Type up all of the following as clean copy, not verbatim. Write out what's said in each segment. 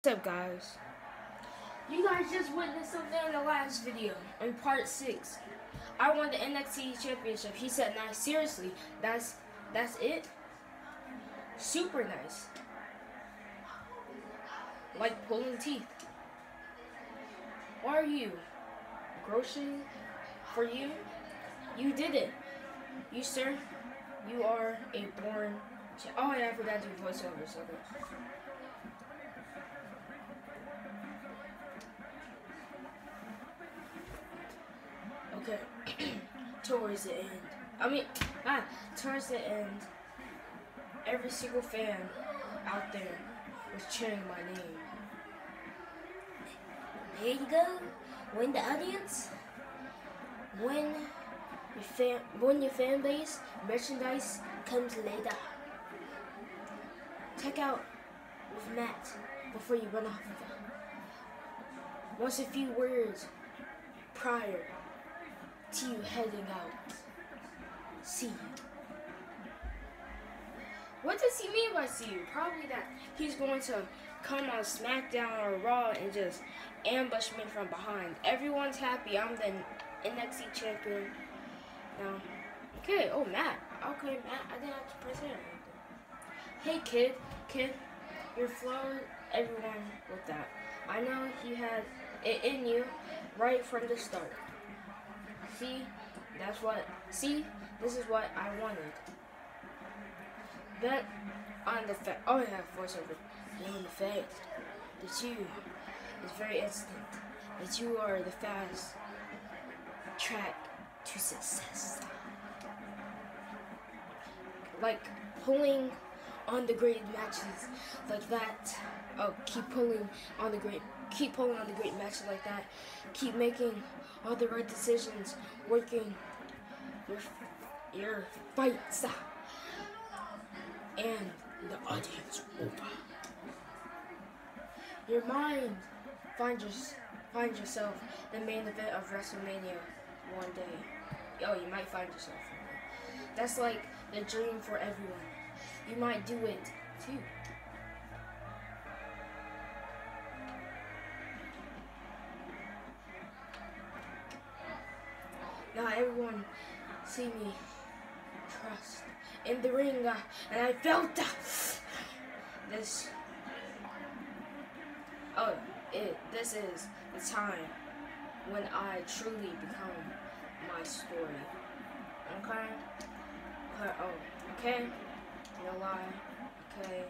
What's up, guys? You guys just witnessed something in the last video, in part 6. I won the NXT Championship. He said, "Nice, seriously, that's it? Super nice. Like pulling teeth. What are you? Grocery for you? You did it. You, sir, you are a born oh, yeah, I forgot to do voiceovers. Okay. Towards the end. Towards the end, every single fan out there was cheering my name. There you go. Win the audience. Win your fan base. Merchandise comes later. Check out with Matt before you run off of it. Once a few words prior to you heading out. See you. What does he mean by see you? Probably that he's going to come on SmackDown or Raw and just ambush me from behind. Everyone's happy. I'm the NXT champion. Now, okay. Oh, Matt. Okay, Matt. I didn't have to press it. Hey, kid, you're flowing everyone with that. I know you had it in you right from the start. This is what I wanted. Bet on the fact, oh yeah, voiceover. On the fact that you is very instant. That you are the fast track to success. Like pulling on the great matches like that. Oh, keep pulling on the great matches like that. Keep making all the right decisions, working your fights, and the audience over. Your mind find yourself the main event of WrestleMania one day. Oh, you might find yourself in it. That's like the dream for everyone. You might do it too. Now everyone see me trust in the ring, and I felt this. Oh, this is the time when I truly become my story. Okay? Okay? No lie. Okay.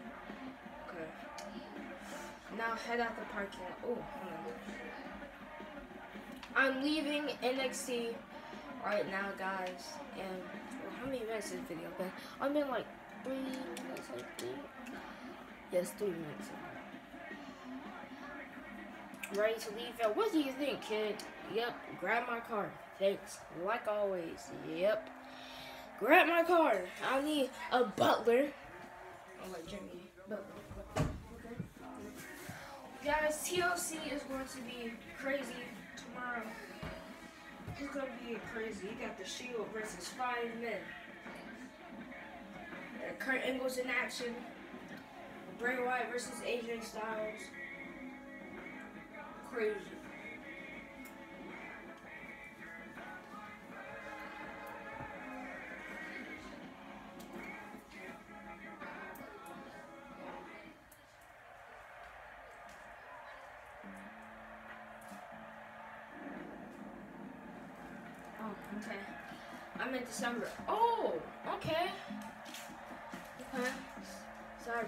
Now head out the parking lot. Oh, hold on. I'm leaving NXT right now, guys. And how many minutes is this video been? I've been like 3 minutes, I think. Yes, 3 minutes. Ready to leave out. What do you think, kid? Yep, grab my card. Thanks. Like always. Yep. Grab my card. I need a butler. Oh, like Jimmy Butler. Okay. Guys, TLC is going to be crazy tomorrow. It's going to be crazy. You got the Shield versus 5 men. Kurt Angle's in action. Bray Wyatt versus AJ Styles. Crazy. Okay. I'm in December. Oh, okay. Okay. Sorry.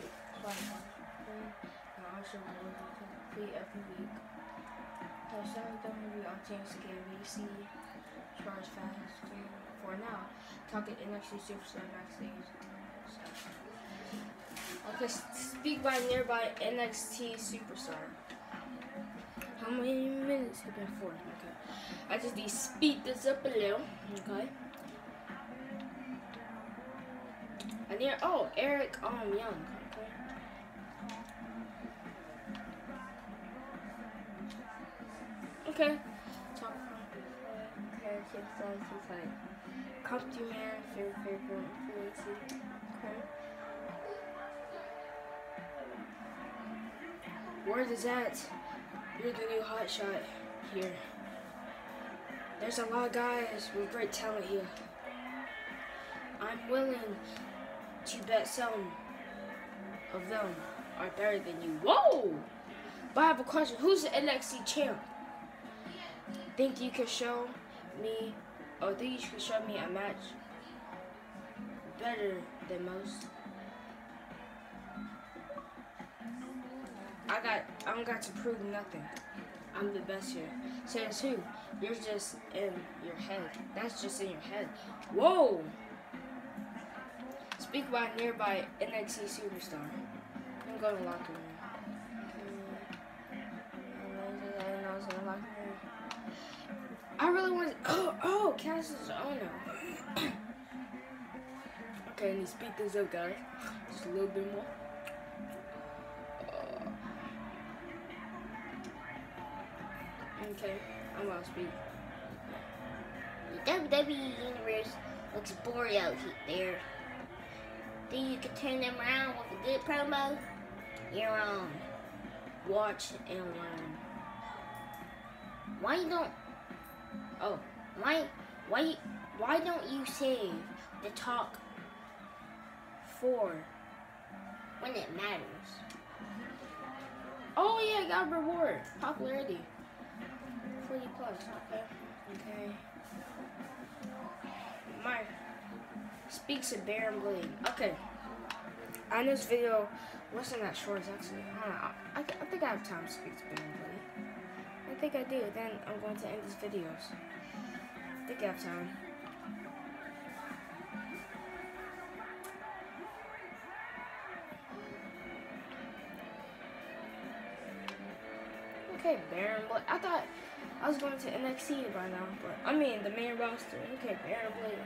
I also want to complete every week. Hashtag WWE on James KBC. Charge fast. For now, talking NXT Superstar backstage. Okay, speak by nearby NXT Superstar. How many minutes have been for? Okay. I just need to speed this up a little. Okay. I need Eric Young. Okay. Okay. Talk okay, he's like Comfy Man, favorite okay. Word is that you're the new hotshot here. There's a lot of guys with great talent here. I'm willing to bet some of them are better than you. Whoa! But I have a question. Who's the NXT champ? Think you can show me, or think you can show me a match better than most? I don't got to prove nothing. I'm the best here. Says who? You're just in your head. That's just in your head. Whoa! Speak about nearby NXT superstar. I'm going to locker room. I really want to. Oh, Cass's owner. Okay, let me speed this up, guys. Just a little bit more. Okay, I'm gonna speak. The WWE Universe looks boring out there. Think you can turn them around with a good promo? You're wrong. Watch and learn. Why don't? Oh, why don't you save the talk for when it matters? Oh yeah, I got a reward. Popularity. 40 plus. Okay. Mike speaks of Baron Blade. Okay. On this video, wasn't that short actually? I think I have time to speak to Baron Blade. I think I do. Then I'm going to end these videos. I think I have time. Okay, Baron Blade. I thought I was going to NXT by now, but I mean the main roster. Okay, Baron Blade.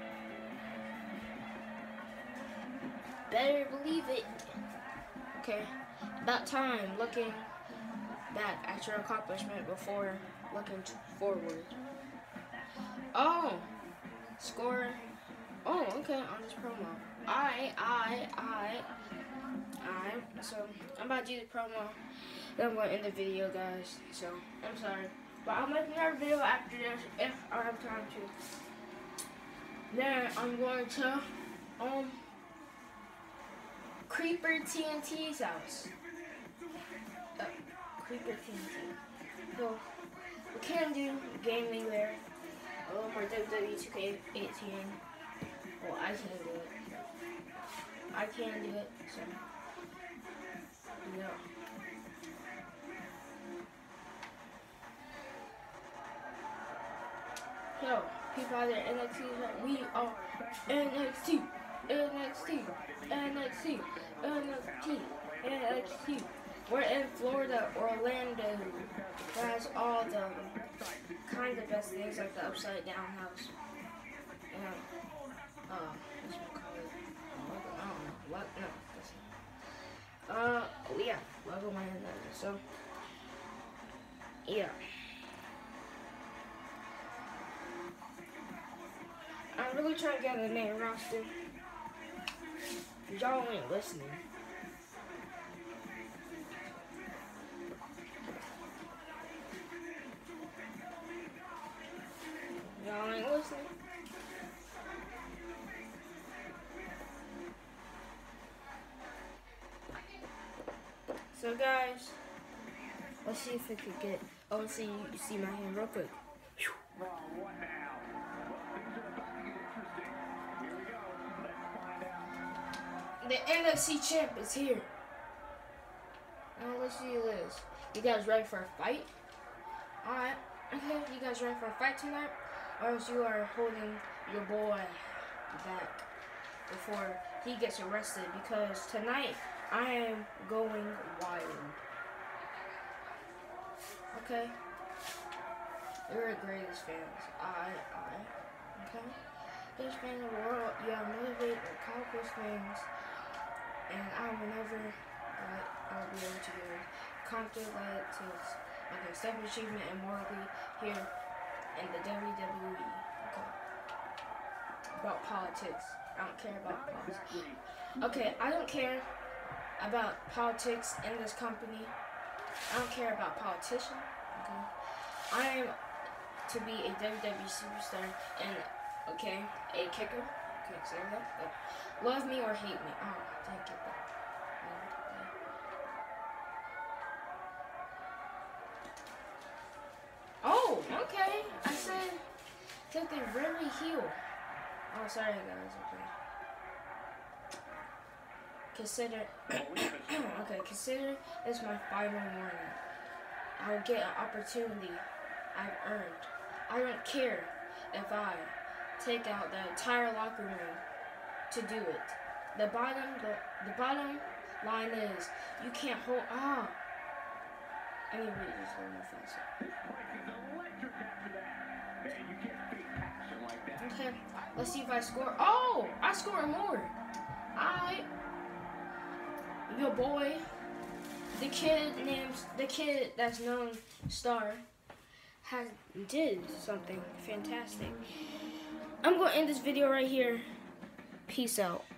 Better believe it. Okay, about time looking back at your accomplishment before looking forward. Oh, score. Oh, okay, on this promo. Alright. So, I'm about to do the promo. Then I'm going to end the video, guys. So, I'm sorry. But I'll make another video after this if I have time to. Then I'm going to, Creeper TNT's house. Creeper TNT. So, we can do gaming there. A little more WWE 2K18. Well, I can do it. I can do it, so. Yeah. Yo, people out there, NXT, we are NXT, NXT. We're in Florida, Orlando. That has all the kind of best things like the upside down house. And, what's it called? I don't know. What? No. Yeah. Legoland. So, yeah. I'm really trying to get the main roster. Y'all ain't listening. Y'all ain't listening. So guys, let's see if we could get. Oh, let's see. You see my hand real quick. The NXT champ is here. Now let's see this. You guys ready for a fight? Alright. Okay, you guys ready for a fight tonight? Or else you are holding your boy back before he gets arrested, because tonight I am going wild. Okay? You're the greatest fans. Okay? Greatest fan in the world. You are motivated and accomplished things. And I will never, I'll be able to accomplish like a step achievement and morally here in the WWE. Okay. About politics. I don't care about politics. Okay, I don't care about politics in this company. I don't care about politicians. Okay, I am to be a WWE superstar and okay, a kicker. Okay, say that. Oh. Love me or hate me. Oh, didn't get that. Oh, okay. I said that they rarely heal. Oh, sorry guys. Okay. Consider. Okay, consider this my final warning. I'll get an opportunity I've earned. I don't care if I take out the entire locker room to do it. The bottom line is you can't hold. Ah. I need to read this a little more faster. Okay, let's see if I score. Oh, I scored more. Your boy, the kid that's known star, did something fantastic. I'm gonna end this video right here. Peace out.